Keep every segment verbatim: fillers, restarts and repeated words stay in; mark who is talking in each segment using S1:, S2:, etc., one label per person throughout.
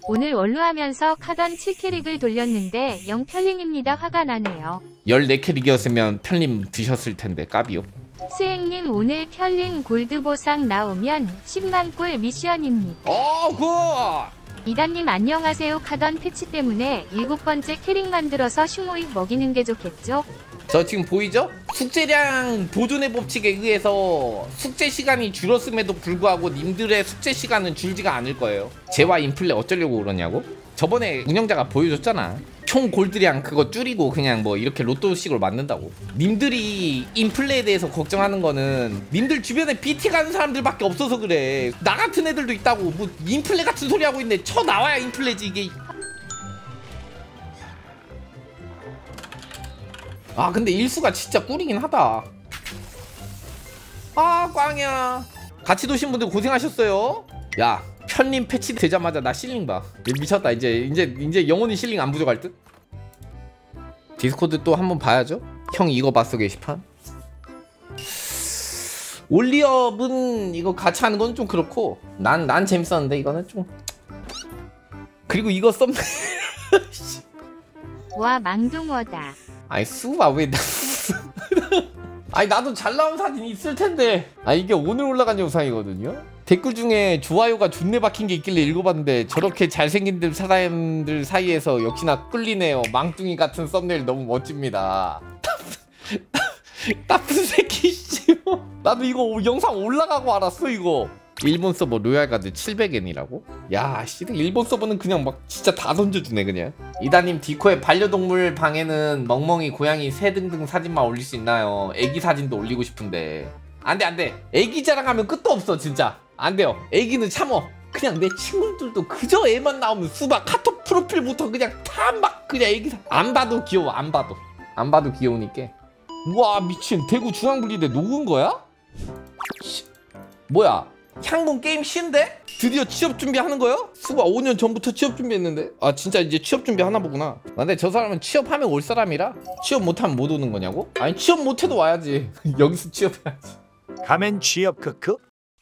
S1: 오늘 원루하면서 카던 칠 캐릭을 돌렸는데 영 편링입니다. 화가 나네요.
S2: 열네 캐릭이었으면 편림 드셨을 텐데 까비요.
S1: 스행님 오늘 편링 골드 보상 나오면 십만 꿀 미션입니다.
S2: 어, 굿!
S1: 이단님 안녕하세요. 카던 패치 때문에 일곱 번째 캐릭 만들어서 슈모익 먹이는 게 좋겠죠?
S2: 저 지금 보이죠? 숙제량 보존의 법칙에 의해서 숙제 시간이 줄었음에도 불구하고 님들의 숙제 시간은 줄지가 않을 거예요. 재화 인플레 어쩌려고 그러냐고? 저번에 운영자가 보여줬잖아. 총 골드량 그거 줄이고 그냥 뭐 이렇게 로또식으로 만든다고. 님들이 인플레에 대해서 걱정하는 거는 님들 주변에 비티 가는 사람들밖에 없어서 그래. 나 같은 애들도 있다고. 뭐 인플레 같은 소리 하고 있는데 쳐 나와야 인플레지 이게. 아 근데 일수가 진짜 꿀이긴 하다. 아 꽝이야. 같이 도신 분들 고생하셨어요. 야 편림 패치 되자마자 나 실링 봐. 미쳤다. 이제 이제 이제 영원히 실링 안 부족할 듯. 디스코드 또 한번 봐야죠. 형 이거 봤어 게시판. 올리업은 이거 같이 하는 건 좀 그렇고 난 난 재밌었는데 이거는 좀. 그리고 이거 썸네.
S1: 와 망둥어다.
S2: 아니 수가 왜 나... 아니 나도 잘 나온 사진이 있을 텐데. 아 이게 오늘 올라간 영상이거든요. 댓글 중에 좋아요가 존내 박힌 게 있길래 읽어봤는데 저렇게 잘생긴 사람들 사이에서 역시나 끌리네요. 망둥이 같은 썸네일 너무 멋집니다. 나쁜 새끼 씨. 나도 이거 영상 올라가고 알았어 이거. 일본 서버 로얄가드 칠백 엔이라고? 야 씨 일본 서버는 그냥 막 진짜 다 던져주네 그냥. 이다님 디코의 반려동물 방에는 멍멍이 고양이 새 등등 사진만 올릴 수 있나요? 애기 사진도 올리고 싶은데 안돼 안돼. 애기 자랑하면 끝도 없어 진짜. 안돼요. 애기는 참어. 그냥 내 친구들도 그저 애만 나오면 수박 카톡 프로필부터 그냥 다 막 그냥 애기 사... 안 봐도 귀여워. 안 봐도 안 봐도 귀여우니까. 우와 미친. 대구 중앙분리대 녹은 거야? 씨. 뭐야 향공 게임 쉬운데? 드디어 취업 준비하는 거요? 수가 오 년 전부터 취업 준비했는데. 아 진짜 이제 취업 준비 하나 보구나. 근데 저 사람은 취업하면 올 사람이라 취업 못하면 못 오는 거냐고? 아니 취업 못해도 와야지. 여기서 취업해야지.
S3: 가면 취업 크크?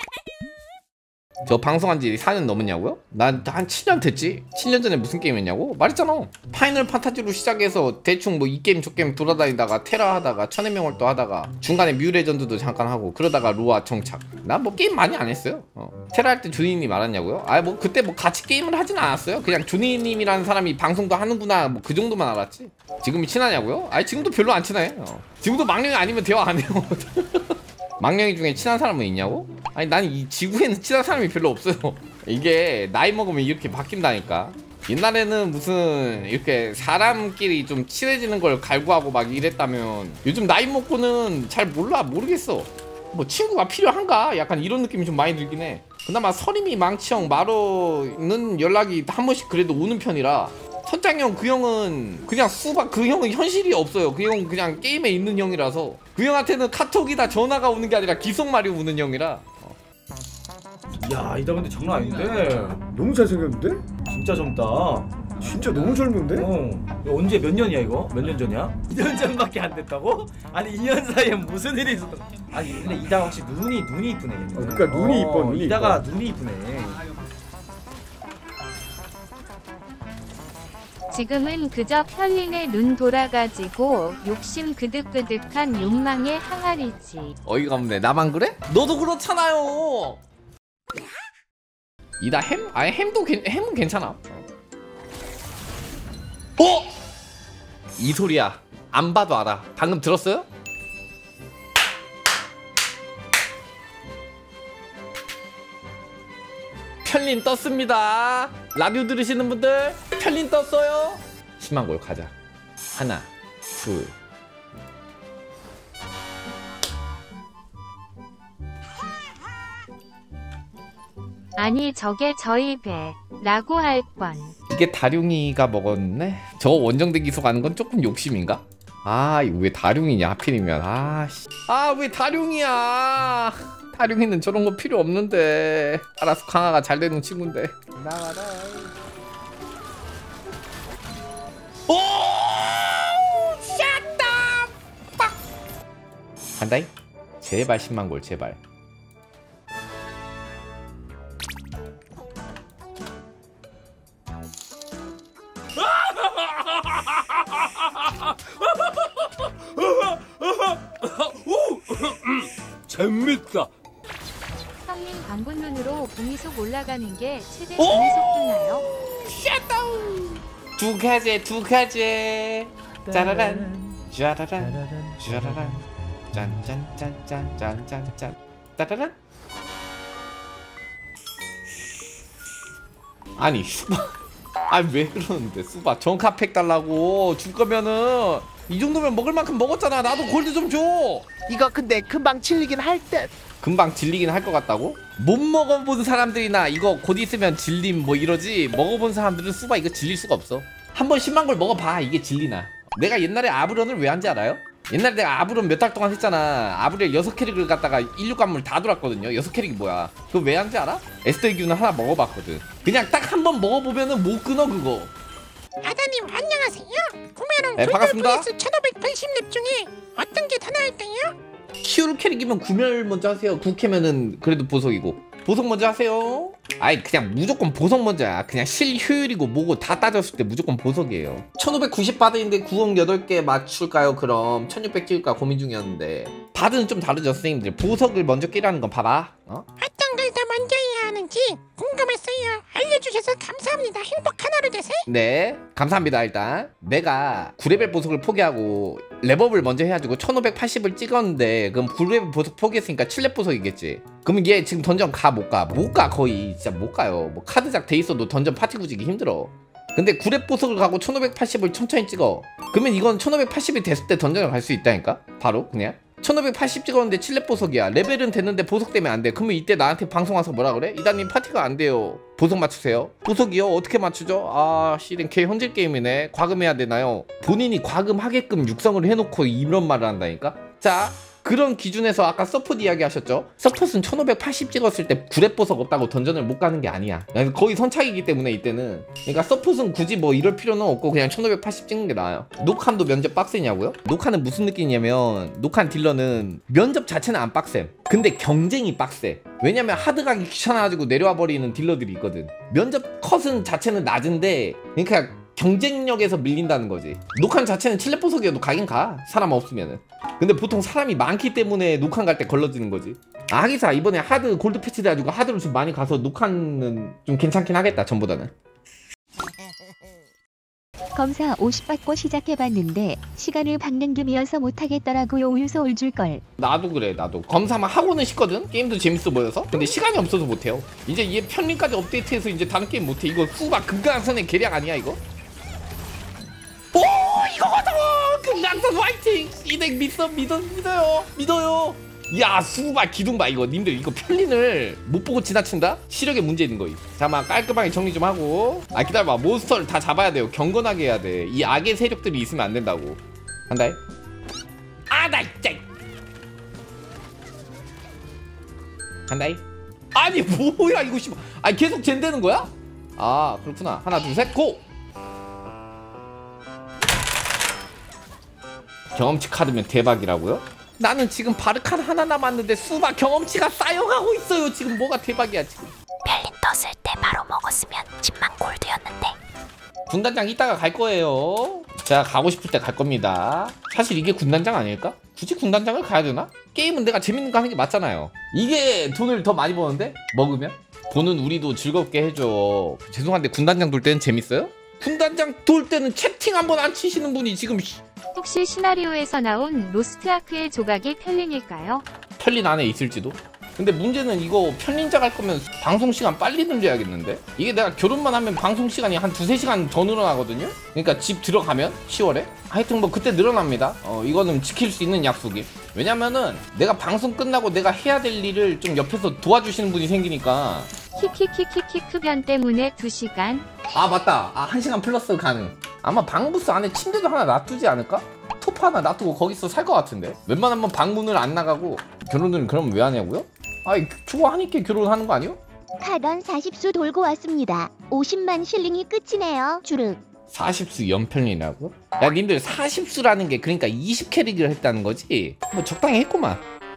S2: 저 방송한 지 사 년 넘었냐고요? 난 한 칠 년 됐지. 칠 년 전에 무슨 게임 했냐고? 말했잖아. 파이널 판타지로 시작해서 대충 뭐 이 게임 저 게임 돌아다니다가 테라 하다가 천의 명월도 하다가 중간에 뮤 레전드도 잠깐 하고 그러다가 로아 정착. 난 뭐 게임 많이 안 했어요. 어. 테라 할 때 조니님 알았냐고요? 아 뭐 그때 뭐 같이 게임을 하진 않았어요. 그냥 조니님이라는 사람이 방송도 하는구나 뭐 그 정도만 알았지. 지금이 친하냐고요? 아니 지금도 별로 안 친해. 어. 지금도 망령이 아니면 대화 안 해요. 망령이 중에 친한 사람은 있냐고? 아니 난 이 지구에는 친한 사람이 별로 없어요. 이게 나이 먹으면 이렇게 바뀐다니까. 옛날에는 무슨 이렇게 사람끼리 좀 친해지는 걸 갈구하고 막 이랬다면 요즘 나이 먹고는 잘 몰라. 모르겠어. 뭐 친구가 필요한가? 약간 이런 느낌이 좀 많이 들긴 해. 그나마 서림이 망치형 마로는 연락이 한 번씩 그래도 오는 편이라. 선장형 그 형은 그냥 수박 그 형은 현실이 없어요. 그 형은 그냥 게임에 있는 형이라서 그 형한테는 카톡이다 전화가 오는 게 아니라 기속말이 오는 형이라. 어.
S4: 야 이다 근데 장난 아닌데.
S5: 너무 잘생겼는데?
S4: 진짜 젊다.
S5: 진짜 너무 젊은데?
S4: 어. 이거 언제 몇 년이야 이거? 몇 년 전이야? 이 년 전밖에 안 됐다고? 아니 이 년 사이에 무슨 일이 있었어? 아니 근데 이다가 혹시 눈이 눈이 이쁘네.
S5: 어, 그러니까 눈이
S4: 어,
S5: 이뻐 눈이
S4: 이다가
S5: 이뻐.
S4: 눈이 이쁘네.
S1: 지금은 그저 편린의 눈 돌아가지고 욕심 그득그득한 욕망의 항아리지.
S2: 어이가 없네. 나만 그래? 너도 그렇잖아요. 이다 햄? 아니 햄도 괜 햄은 괜찮아. 어? 이 소리야. 안 봐도 알아. 방금 들었어요? 편린 떴습니다. 라디오 들으시는 분들 편린 떴어요. 십만 골 가자. 하나 둘
S1: 아니 저게 저희 배 라고 할 뻔.
S2: 이게 다룡이가 먹었네? 저 원정대 기소 가는 건 조금 욕심인가? 아 이거 왜 다룡이냐 하필이면. 아씨 아 왜 다룡이야. 다룡이는 저런 거 필요 없는데. 알아서 강화가 잘 되는 친구인데. 나와라. 오! 샷다! 빡! 간다잉? 제발 십만 골 제발.
S3: 재밌다.
S1: 형님 방분 눈으로 봉이속 올라가는 게 최대
S2: 오!
S1: 봉이속 붙나요?
S2: 샷다운. 두 가지 두 가지. 짜라란 짜라란 짜라란 짠짠짠짠짠짠짠 따라란. 아니 수바 아니 왜 그러는데 수바 정카팩 달라고 줄 거면은 이 정도면 먹을 만큼 먹었잖아. 나도 골드 좀 줘.
S6: 이거 근데 금방 질리긴 할 듯.
S2: 금방 질리긴 할 것 같다고? 못 먹어본 사람들이나 이거 곧 있으면 질림 뭐 이러지, 먹어본 사람들은 수바 이거 질릴 수가 없어. 한번 심한 걸 먹어봐. 이게 질리나. 내가 옛날에 아브런을 왜 한지 알아요? 옛날에 내가 아브런 몇 달 동안 했잖아. 아브런 여섯 캐릭을 갖다가 일류 관물 다 돌았거든요. 여섯 캐릭이 뭐야? 그거 왜 한지 알아? 에스더기는 하나 먹어봤거든. 그냥 딱 한 번 먹어보면은 못 끊어 그거.
S6: 아다님 안녕하세요. 구매랑
S2: 네, 반갑습니다.
S6: 천오백팔십 렙 중에 어떤 게 더 나을까요?
S2: 키울 캐릭이면 구멸 먼저 하세요. 국캐면은 그래도 보석이고. 보석 먼저 하세요. 아이 그냥 무조건 보석 먼저야. 그냥 실 효율이고 뭐고 다 따졌을 때 무조건 보석이에요. 천오백구십 바드인데 구억 여덟 개 맞출까요? 그럼 천육백 찍을까 고민 중이었는데 바드는 좀 다르죠 선생님들. 보석을 먼저 끼라는 건 봐봐. 어?
S6: 어떤 걸 더 먼저 해야 하는지 궁금했어요. 알려주셔서 감사합니다. 행복한 하루 되세요.
S2: 네 감사합니다. 일단 내가 구 레벨 보석을 포기하고 랩업을 먼저 해가지고 천오백팔십을 찍었는데 그럼 구 레벨 보석 포기했으니까 칠 렙 보석이겠지. 그러면 얘 지금 던전 가 못 가? 못 가. 거의 진짜 못 가요. 뭐 카드작 돼 있어도 던전 파티 구지기 힘들어. 근데 구 렙 보석을 가고 천오백팔십을 천천히 찍어. 그러면 이건 천오백팔십이 됐을 때 던전을 갈 수 있다니까? 바로 그냥 천오백팔십 찍었는데 칠 렙 보석이야. 레벨은 됐는데 보석 때문에 안 돼. 그러면 이때 나한테 방송 와서 뭐라 그래? 이다님 파티가 안 돼요. 보석 맞추세요. 보석이요? 어떻게 맞추죠? 아 씨는 개 현질 게임이네. 과금해야 되나요? 본인이 과금하게끔 육성을 해놓고 이런 말을 한다니까? 자 그런 기준에서 아까 서폿 이야기 하셨죠? 서폿은 천오백팔십 찍었을 때 구 렙 보석 없다고 던전을 못 가는 게 아니야. 거의 선착이기 때문에 이때는. 그러니까 서폿은 굳이 뭐 이럴 필요는 없고 그냥 천오백팔십 찍는 게 나아요. 녹한도 면접 빡세냐고요? 녹한은 무슨 느낌이냐면 녹한 딜러는 면접 자체는 안 빡셈. 근데 경쟁이 빡세. 왜냐면 하드 가기 귀찮아가지고 내려와 버리는 딜러들이 있거든. 면접 컷은 자체는 낮은데 그러니까 경쟁력에서 밀린다는 거지. 녹한 자체는 칠 렙 보석이어도 가긴 가. 사람 없으면은. 근데 보통 사람이 많기 때문에 녹한 갈 때 걸러지는 거지. 아 하기사 이번에 하드 골드 패치 돼가지고 하드로 좀 많이 가서 녹한은 좀 괜찮긴 하겠다 전보다는.
S7: 검사 오십 받고 시작해봤는데 시간을 박는 김이어서 못하겠더라고요. 우유서 올줄걸.
S2: 나도 그래. 나도 검사만 하고는 싶거든. 게임도 재밌어 보여서. 근데 시간이 없어서 못해요. 이제 얘 편리까지 업데이트해서 이제 다른 게임 못해. 이거 수박 금강선의 계략 아니야 이거? 오 이거거든. 금강선 화이팅. 이덱 믿어 믿어 믿어요 믿어요. 야 수박 기둥 봐. 이거 님들 이거 편린을 못 보고 지나친다? 시력의 문제 있는 거임. 잠깐만 깔끔하게 정리 좀 하고. 아 기다려봐. 몬스터를 다 잡아야 돼요. 경건하게 해야 돼. 이 악의 세력들이 있으면 안 된다고. 한다이. 아나 진짜. 한다이. 아니 뭐야 이거 씨발. 아니 계속 젠되는 거야? 아 그렇구나. 하나 둘 셋 고. 경험치 카드면 대박이라고요? 나는 지금 바르칸 하나 남았는데 수박 경험치가 쌓여가고 있어요. 지금 뭐가 대박이야 지금.
S7: 별린 떴을 때 바로 먹었으면 십만 골드였는데.
S2: 군단장 이따가 갈 거예요. 제가 가고 싶을 때 갈 겁니다. 사실 이게 군단장 아닐까? 굳이 군단장을 가야 되나? 게임은 내가 재밌는 거 하는 게 맞잖아요. 이게 돈을 더 많이 버는데? 먹으면? 돈은 우리도 즐겁게 해줘. 죄송한데 군단장 돌 때는 재밌어요? 군단장 돌 때는 채팅 한 번 안 치시는 분이 지금
S1: 혹시 시나리오에서 나온 로스트아크의 조각이 편린일까요?
S2: 편린 안에 있을지도? 근데 문제는 이거 편린자 갈 거면 방송 시간 빨리 늘려야겠는데? 이게 내가 결혼만 하면 방송 시간이 한 두세 시간 더 늘어나거든요? 그러니까 집 들어가면 시월에? 하여튼 뭐 그때 늘어납니다. 어 이거는 지킬 수 있는 약속이. 왜냐면은 내가 방송 끝나고 내가 해야 될 일을 좀 옆에서 도와주시는 분이 생기니까.
S1: 키키키키키 흡연 때문에 두 시간.
S2: 아 맞다. 아 한 시간 플러스 가능. 아마 방부스 안에 침대도 하나 놔두지 않을까? 토프 하나 놔두고 거기서 살 것 같은데. 웬만하면 방문을 안 나가고. 결혼을 그럼 왜 하냐고요? 아이 좋아하니까 결혼하는 거 아니요?
S7: 카던 사십 수 돌고 왔습니다. 오십만 실링이 끝이네요. 주륵.
S2: 사십 수 연편이라고? 야 님들 사십 수라는 게 그러니까 이십 캐릭을 했다는 거지? 뭐 적당히 했구만.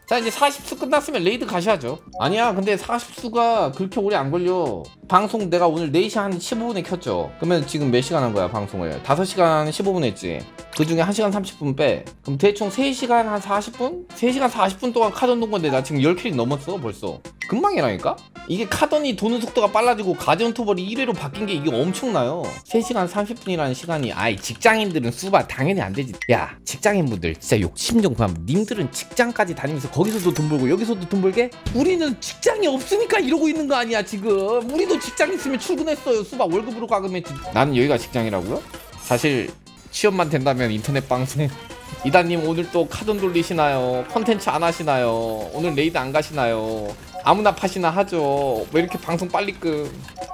S2: 자 이제 사십 수 끝났으면 레이드 가셔야죠. 아니야 근데 사십 수가 그렇게 오래 안 걸려. 방송 내가 오늘 네 시 한 십오 분에 켰죠. 그러면 지금 몇 시간 한 거야 방송을? 다섯 시간 십오 분 했지. 그 중에 한 시간 삼십 분 빼. 그럼 대충 세 시간 한 사십 분? 세 시간 사십 분 동안 카던 돈 건데 나 지금 열 킬이 넘었어 벌써. 금방이라니까? 이게 카던이 도는 속도가 빨라지고 가전 투벌이 일 회로 바뀐 게 이게 엄청나요. 세 시간 삼십 분이라는 시간이 아이 직장인들은 수바 당연히 안 되지. 야 직장인분들 진짜 욕심 좀 그만. 님들은 직장까지 다니면서 거기서도 돈 벌고 여기서도 돈 벌게? 우리는 직장이 없으니까 이러고 있는 거 아니야 지금. 우리도 직장 있으면 출근했어요. 수바 월급으로 가금했지. 나는 여기가 직장이라고요? 사실 취업만 된다면 인터넷 방송 이다님 오늘 또 카돈 돌리시나요? 컨텐츠 안 하시나요? 오늘 레이드 안 가시나요? 아무나 파시나 하죠. 왜 이렇게 방송 빨리 끄?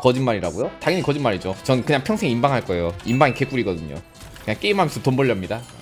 S2: 거짓말이라고요? 당연히 거짓말이죠. 전 그냥 평생 인방할 거예요. 인방이 개꿀이거든요. 그냥 게임하면서 돈 벌렵니다.